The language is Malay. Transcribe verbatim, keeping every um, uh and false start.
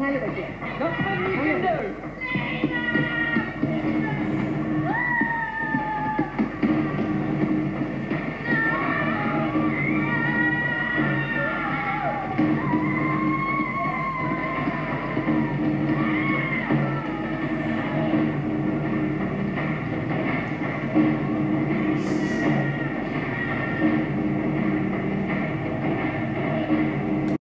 hell of a jet. Nothing you can do. Thank you.